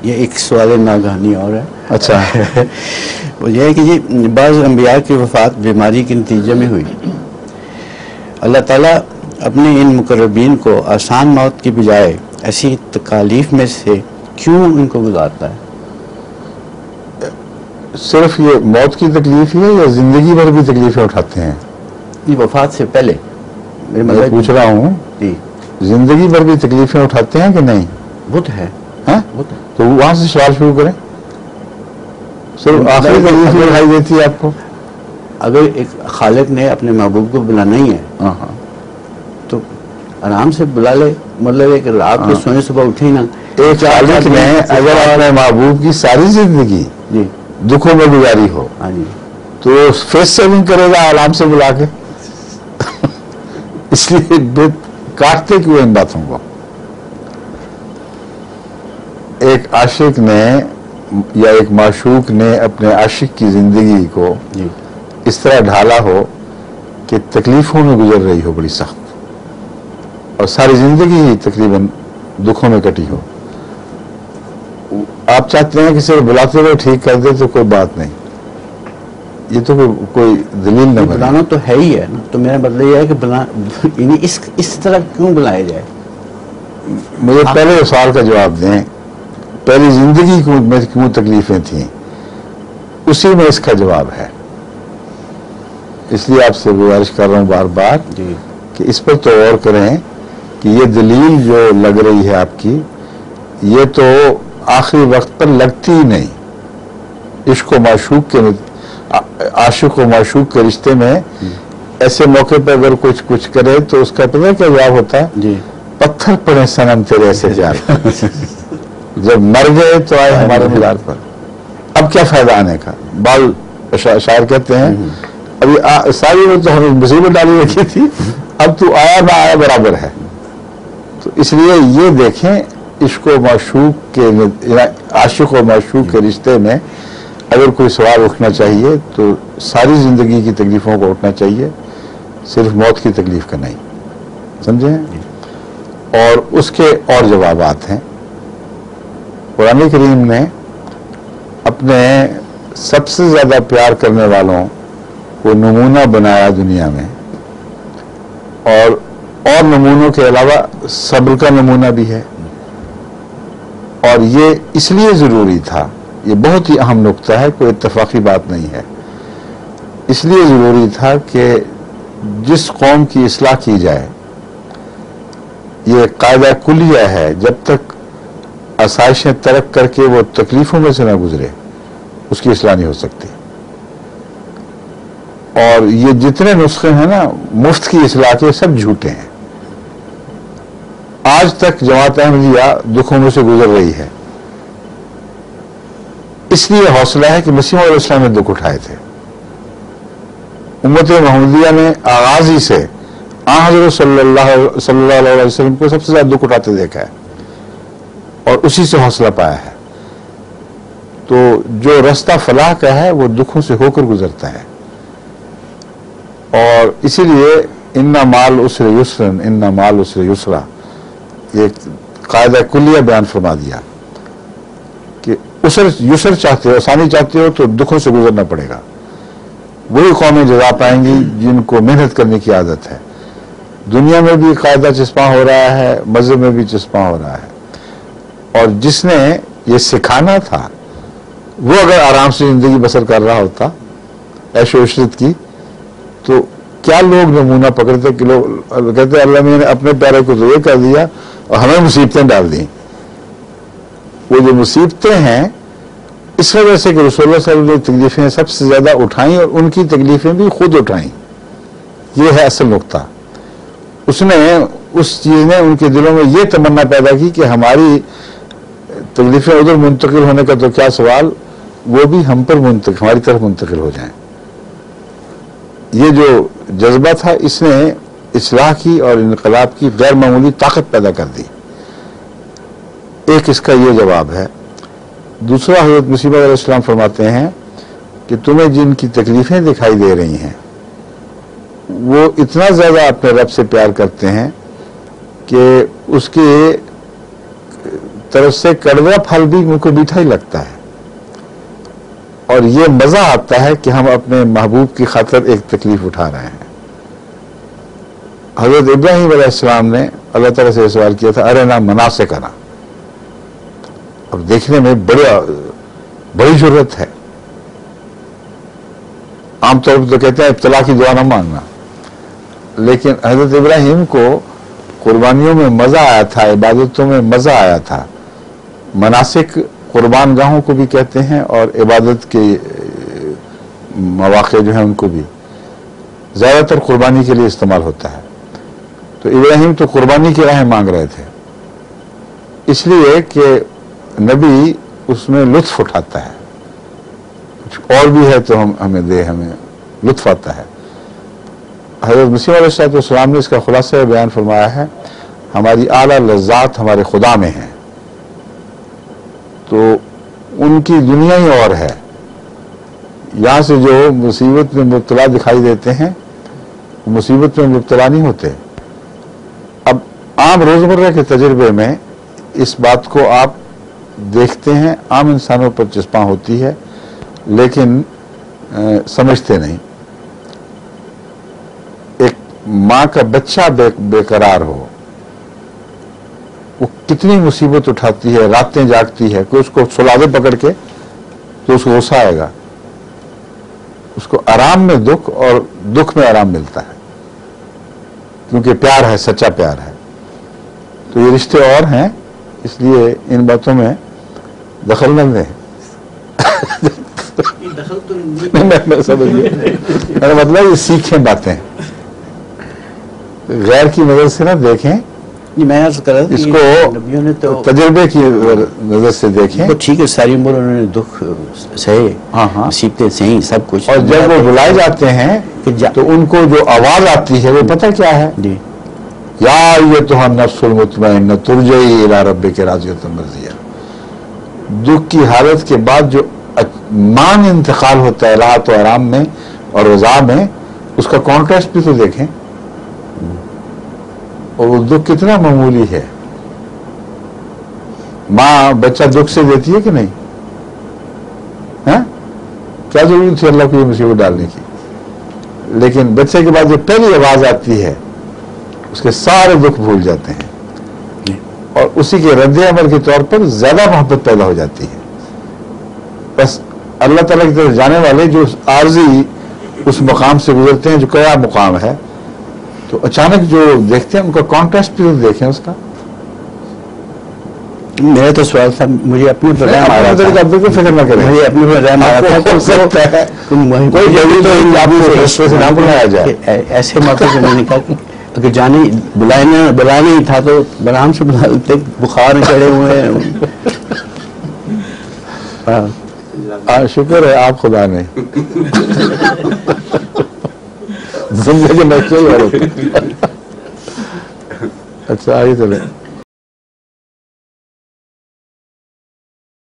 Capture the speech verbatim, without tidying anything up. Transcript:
یہ ایک سوال ناگہانی اور ہے. اچھا. وہ یہ ہے کہ جی بعض انبیاء کی وفات بیماری کے نتیجے میں ہوئی. اللہ تعالیٰ اپنے ان مقربین کو آسان موت کی بجائے ایسی تکالیف میں سے کیوں ان کو گزارتا ہے؟ صرف یہ موت کی تکلیف ہے یا زندگی بھر بھی تکلیفیں اٹھاتے ہیں؟ یہ وفات سے پہلے میرے میں مطلب پوچھ رہا ہوں جی زندگی بھر بھی تکلیفیں اٹھاتے ہیں کہ نہیں؟ وہ تو ہے. ہاں وہ تو تو وہاں سے سوال شروع کریں. صرف آخری تکلیف دکھائی دیتی ہے آپ کو؟ اگر ایک خالق نے اپنے محبوب کو بلانا ہی ہے ہاں ہاں تو آرام سے بلا لے. مطلب ایک رات کے سونے صبح اٹھے ہی نا. ایک خالق نے اگر اپنے محبوب کی ساری زندگی جی دکھوں میں گزاری ہو ہاں جی تو فیس سیونگ کرے گا آرام سے بلا کے؟ اس لیے کاٹتے کیوں ان باتوں کو؟ ایک عاشق نے یا ایک معشوق نے اپنے عاشق کی زندگی کو جی اس طرح ڈھالا ہو کہ تکلیفوں میں گزر رہی ہو بڑی سخت اور ساری زندگی ہی تقریباً دکھوں میں کٹی ہو. آپ چاہتے ہیں کہ صرف بلاتے ہوئے ٹھیک کر دے تو کوئی بات نہیں. یہ تو کوئی دلیل نہ بنے. بلانا تو ہے ہی ہے نا. تو میرا مطلب یہ ہے کہ بلا یعنی اس اس طرح کیوں بلایا جائے؟ مجھے پہلے سوال کا جواب دیں. پہلی زندگی میں کیوں تکلیفیں تھیں اسی میں اس کا جواب ہے. اس لیے آپ سے گزارش کر رہا ہوں بار بار جی کہ اس پر تو غور کریں کہ یہ دلیل جو لگ رہی ہے آپ کی یہ تو آخری وقت پر لگتی ہی نہیں. عشق و معشوق کے عاشق و معشوق کے رشتے میں ایسے موقع پہ اگر کچھ کچھ کرے تو اس کا پتہ کیا جواب ہوتا ہے؟ جی پتھر پڑے صنم تیرے ایسے پیار پر. جب مر گئے تو آئے ہمارے مزار پر. اب کیا فائدہ آنے کا؟ بال شاعر کہتے ہیں ابھی ساری وہ تو ہمیں مصیبت ڈالی رکھی تھی اب تو آیا نہ آیا برابر ہے. تو اس لیے یہ دیکھیں عشق و معشوق کے عاشق و معشوق کے رشتے میں اگر کوئی سوال اٹھنا چاہیے تو ساری زندگی کی تکلیفوں کو اٹھنا چاہیے, صرف موت کی تکلیف کا نہیں. سمجھیں؟ اور اس کے اور جوابات ہیں. قرآن کریم نے اپنے سب سے زیادہ پیار کرنے والوں کو نمونہ بنایا دنیا میں, اور اور نمونوں کے علاوہ صبر کا نمونہ بھی ہے. اور یہ اس لیے ضروری تھا, یہ بہت ہی اہم نقطہ ہے, کوئی اتفاقی بات نہیں ہے. اس لیے ضروری تھا کہ جس قوم کی اصلاح کی جائے, یہ قاعدہ کلیہ ہے, جب تک آسائشیں ترک کر کے وہ تکلیفوں میں سے نہ گزرے اس کی اصلاح نہیں ہو سکتی. اور یہ جتنے نسخے ہیں نا مفت کی اصلاح کے, سب جھوٹے ہیں. آج تک جماعت احمدیہ دکھوں میں سے گزر رہی ہے. اس لیے حوصلہ ہے کہ مسیح علیہ السلام نے دکھ اٹھائے تھے. امت محمدیہ نے آغاز ہی سے آن حضرت صلی اللہ صلی اللہ علیہ وسلم کو سب سے زیادہ دکھ اٹھاتے دیکھا ہے اور اسی سے حوصلہ پایا ہے. تو جو رستہ فلاح کا ہے وہ دکھوں سے ہو کر گزرتا ہے. اور اسی لیے انا مال اسر یسرن انا مال اسر یسرا, یہ قاعدہ کلیہ بیان فرما دیا کہ اسر یسر چاہتے ہو, آسانی چاہتے ہو تو دکھوں سے گزرنا پڑے گا. وہی قومیں جزا پائیں گی جن کو محنت کرنے کی عادت ہے. دنیا میں بھی قاعدہ چسپاں ہو رہا ہے, مذہب میں بھی چسپاں ہو رہا ہے. اور جس نے یہ سکھانا تھا وہ اگر آرام سے زندگی بسر کر رہا ہوتا عیش و عشرت کی, تو کیا لوگ نمونہ پکڑتے کہ لوگ کہتے اللہ میں نے اپنے پیارے کو تو یہ کر دیا اور ہمیں مصیبتیں ڈال دیں. وہ جو مصیبتیں ہیں اس وجہ سے کہ رسول اللہ صلی اللہ علیہ وسلم نے تکلیفیں سب سے زیادہ اٹھائیں اور ان کی تکلیفیں بھی خود اٹھائیں. یہ ہے اصل نقطہ. اس نے اس چیز نے ان کے دلوں میں یہ تمنا پیدا کی کہ ہماری تکلیفیں ادھر منتقل ہونے کا تو کیا سوال, وہ بھی ہم پر منتقل ہماری طرف منتقل ہو جائیں. یہ جو جذبہ تھا اس نے اصلاح کی اور انقلاب کی غیر معمولی طاقت پیدا کر دی. ایک اس کا یہ جواب ہے. دوسرا حضرت مسیح علیہ السلام فرماتے ہیں کہ تمہیں جن کی تکلیفیں دکھائی دے رہی ہیں وہ اتنا زیادہ اپنے رب سے پیار کرتے ہیں کہ اس کے طرف سے کڑوا پھل بھی منہ کو میٹھا ہی لگتا ہے، اور یہ مزہ آتا ہے کہ ہم اپنے محبوب کی خاطر ایک تکلیف اٹھا رہے ہیں۔ حضرت ابراہیم علیہ السلام نے اللہ تعالیٰ سے سوال کیا تھا، ارے نا مناسکنا، اب دیکھنے میں بڑا بڑی ضرورت ہے۔ عام طور پر تو کہتے ہیں ابتلا کی دعا نہ مانگنا، لیکن حضرت ابراہیم کو قربانیوں میں مزہ آیا تھا، عبادتوں میں مزہ آیا تھا۔ مناسک قربان گاہوں کو بھی کہتے ہیں اور عبادت کے مواقع جو ہیں ان کو بھی زیادہ تر قربانی کے لیے استعمال ہوتا ہے۔ تو ابراہیم تو قربانی کی راہیں مانگ رہے تھے، اس لیے کہ نبی اس میں لطف اٹھاتا ہے، کچھ اور بھی ہے تو ہم ہمیں دے، ہمیں لطف آتا ہے۔ حضرت مسیح علیہ السلام نے اس کا خلاصہ بیان فرمایا ہے، ہماری اعلیٰ لذات ہمارے خدا میں ہیں، تو ان کی دنیا ہی اور ہے۔ یہاں سے جو مصیبت میں مبتلا دکھائی دیتے ہیں وہ مصیبت میں مبتلا نہیں ہوتے۔ اب عام روزمرہ کے تجربے میں اس بات کو آپ دیکھتے ہیں، عام انسانوں پر چسپاں ہوتی ہے لیکن سمجھتے نہیں۔ ایک ماں کا بچہ بے بے قرار ہو، وہ کتنی مصیبت اٹھاتی ہے، راتیں جاگتی ہے، کوئی اس کو سلا دے پکڑ کے تو اس کو غصہ آئے گا، اس کو آرام میں دکھ اور دکھ میں آرام ملتا ہے، کیونکہ پیار ہے، سچا پیار ہے۔ تو یہ رشتے اور ہیں، اس لیے ان باتوں میں دخل نہ دیں۔ میں سمجھ گیا، میرا مطلب یہ سیکھیں باتیں، غیر کی نظر سے نہ دیکھیں، میں عرض کر رہا تھا اس کو نبیوں نے تو تجربے کی نظر سے دیکھیں۔ ٹھیک ہے، ساری عمر انہوں نے دکھ سہے، ہاں ہاں، مصیبتیں سہی، سب کچھ، اور جب وہ بلائے جاتے ہیں تو ان کو جو آواز آتی ہے وہ پتہ کیا ہے؟ جی، یا ایتھا النفس المطمئنہ ترجعی الی ربک راضیۃ مرضیہ۔ دکھ کی حالت کے بعد جو مان انتقال ہوتا ہے راحت و آرام میں اور رضا میں، اس کا کانٹراسٹ بھی تو دیکھیں، اور وہ دکھ کتنا معمولی ہے۔ ماں بچہ دکھ سے دیتی ہے کہ نہیں؟ ہاں، کیا ضرورت تھی اللہ کو یہ مصیبت ڈالنے کی؟ لیکن بچے کے بعد جو پہلی آواز آتی ہے اس کے سارے دکھ بھول جاتے ہیں، اور اسی کے رد عمل کے طور پر زیادہ محبت پیدا ہو جاتی ہے۔ بس اللہ تعالیٰ کی طرف جانے والے جو عارضی اس مقام سے گزرتے ہیں جو کیا مقام ہے، تو اچانک جو دیکھتے ہیں ان کا کانٹراسٹ بھی دیکھیں اس کا۔ میرا تو سوال تھا، مجھے اپنے پر رحم آ رہا تھا، بالکل فکر نہ کریں، مجھے اپنے پر رحم آ رہا تھا، ہو سکتا ہے کوئی ضروری تو آپ کو رشتے سے نہ بلایا جائے۔ ایسے موقع سے میں نے کہا کہ اگر جانے بلانا بلانا ہی تھا تو برام سے بلا لیتے، بخار میں چڑھے ہوئے ہیں۔ شکر ہے آپ خدا نے زندگی میں کوئی اور ہوتا۔ اچھا آئیے چلیں۔